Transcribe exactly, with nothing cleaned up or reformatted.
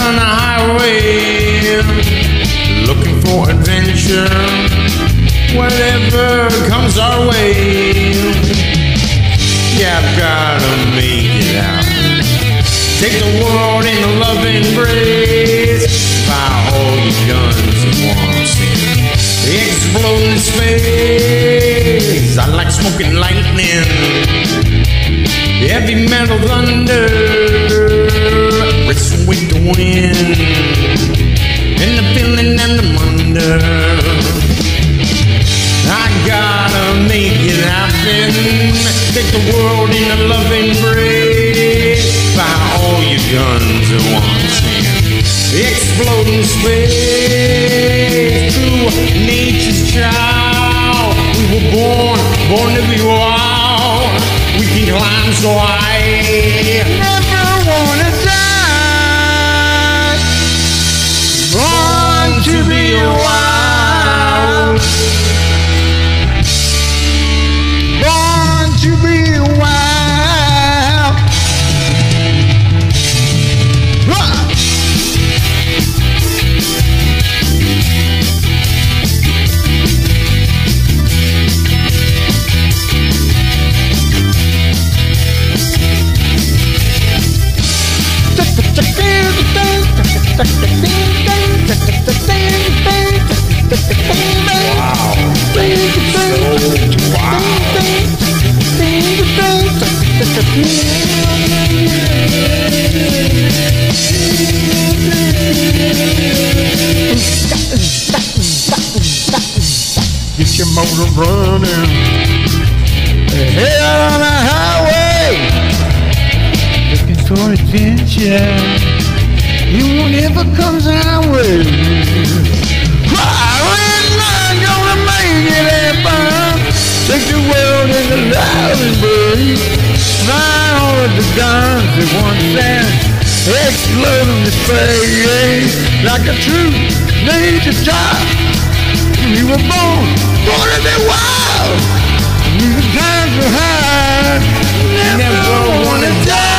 on the highway, looking for adventure, whatever comes our way. Yeah, I've gotta make it out. Take the world in a loving embrace. Fire all your guns at once and explode in space. I like smoking lightning, heavy metal thunder, wrestling with the wind, and the feeling and the wonder. I gotta make it happen. Take the world in a loving embrace. Fire all your guns at once and explode in space. True nature's child. We were born, born to be wild. We can climb so high. Never wanna die. Born to be wild. Born to be wild. Huh. Wow. Get your motor running, head out on the highway, looking for adventure. Whatever comes our way. We're not gonna make it happen. Take the world in the loud embrace. Fire all of the guns at once and explode in space. Like a true nature child, we were born, born to be wild. We the times were high, never, never wanna die.